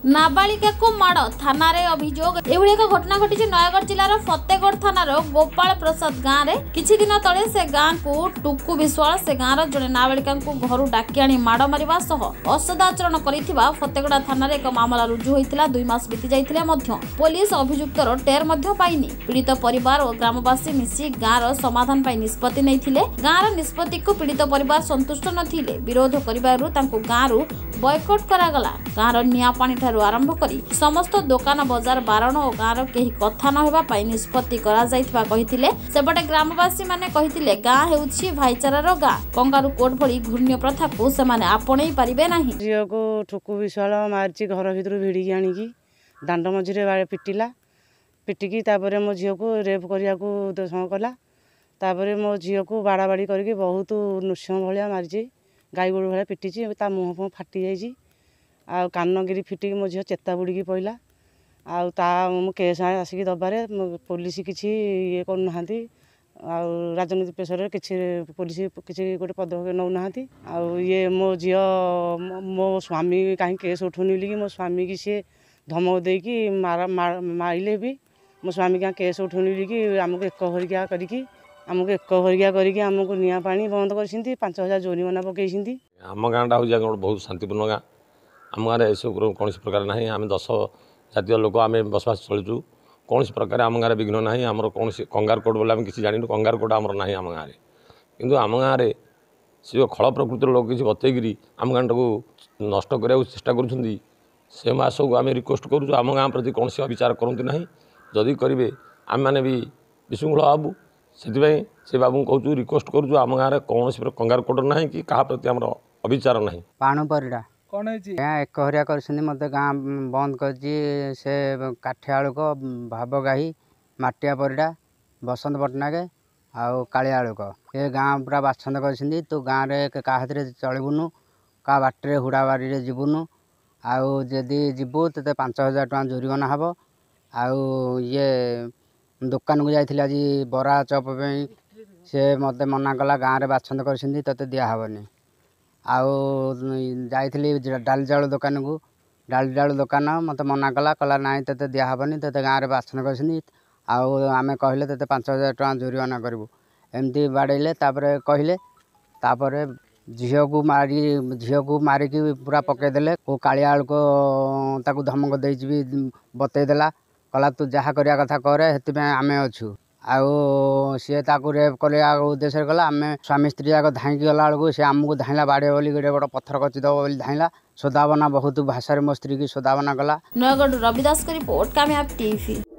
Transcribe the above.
नाबालिका को माड़ थाना रे अभियोग एभली एक घटना घटी नयगढ़ जिलार फतेगढ़ थानार गोपाल प्रसाद गाँव में किछि दिन तले से गाँ को टुकु विश्वाल से गाँव जड़े नाबालिका घर डाकी आनी माड़ मारिबा सह असदाचरण करिथिबा फतेगढ़ थाना रे एक मामला रुजु होइतिला। 2 मास बीती जाइतिले मध्य पुलिस अभियुक्तर टेर मध्य पाइनी। पीड़ित परिवार और ग्रामवासी मिसी गाँव समाधान पाई निष्पत्ति नैथिले। गाँव निष्पत्ति को पीड़ित परिवार संतुष्ट नथिले। विरोध करिबारु तांको गाँव बयकट करागला। गाँव निया पानी ठारू आरंभ करी समस्त दुकान बजार बारण और गाँव केही कथा न हेबा पाई निष्पत्ति करा जाइथिबा कहिथिले। सेपटे ग्रामवासी माने कहिथिले गाँ हेउछि भाईचारार गाँ। कंगारू कोड भली घूर्ण्य प्रथा को सेमाने आपणै पारिबे नाही। झियो को ठुकु विशाल मारची घर भितर भिड़ी आनिकी दांड मझिरे पिटिला। पिटिकी तापरे मो झियो को रेप करिया को दर्शन कला। तापरे मो झियो को बाड़ा बाड़ी करके बहुत नृसिंह भलिया मारची। गाई गोरु भलिया पिटिची। ता मुह फुह फाटी जाइची। आ कानगिरी फिटिकी मो झियो चेता बुड़ीकी पइला। आ ता मो केस आसिकी दबारे पुलिस किछि ये करू नाहंती। आ राजनीति पेशर किछि पुलिस किछि गोटे पदक्षेप नौ नाहंती। आ ये मो झियो मो स्वामी कहीं केस उठुनी बोली मो स्वामी की सी धमक देकी मारिले भी मो स्वामी क्या केस उठुनी बोली आमको एक भरिका करके आमको निया पानी बंद कर 5,000 जोरिमाना पकई। आम गाँटा हूँ बहुत शांतिपूर्ण गाँ। आम गाँव में ऐसे कौन प्रकार ना आम 10 जातीय लोक आम बसवास चलुचु। कौन प्रकार आम गाँव विघ्न ना आमर कौन कंगार कोड बोले आम किसी जानू। कंगार कोड आमर ना आम गाँव में किंतु आम गाँव में सी खल प्रकृतिर लोक किसी बतईकि आम गाँटा को नष्ट करने चेष्टा कर से सबको आम रिक्वेस्ट करूँ आम गाँव प्रति कौन विचार करती ना। जदि करेंगे आम मैंने भी विशृंखला हबू। से बाबू कहूँ रिक्वेस्ट करूँ आम गाँव में कौन कंगार कोड ना कि क्या प्रति आम अविचार ना। पाणु परिडा कौन एक हरिया कर मत गाँ बंद कर से काठियालुक भावगाही माटिया परिडा बसंत पट्टनायक आउ कालियालुक ये गाँ पूरा बाछंद कर तू गाँव में क्या हाथ चलबुनु क्या बाटे हुड़ा बाड़ी जीवुनु। आउ जदि जीवु ते 5,000 टଙ୍କା जोरिमाना हम। आउ ये दुकान को जाइए आज बरा चप से मत मना कला गाँव में बाछंद कर ते दिहबनी। आउ जाइली डाली चाउल दुकान को डाली चाउल दुकान मत मना कला कला ना ते दिहबनी ते गाँव में बाछंद कर आम कहले ते 5,000 टଙ୍କା जोरिमाना करूँ एमती बाड़े कहले झील को मारिकी पूरा पकईदे। को कालियाल को ताकू धमक दे बतईदेला कहला तू जहाँ करिया कथा करे से आम अच्छू। आउ सी रेप करने उद्देश्य कला आम स्वामी स्त्री जाक धाई गला बेलू सी आमको धाइला बाड़े बोली गोटे बड़ पत्थर कचिदब बोली धाइला। सोदावना बहुत भाषा मो स्त्री की सोदावना कला। Nayagarh Ravidas report Kamyab TV.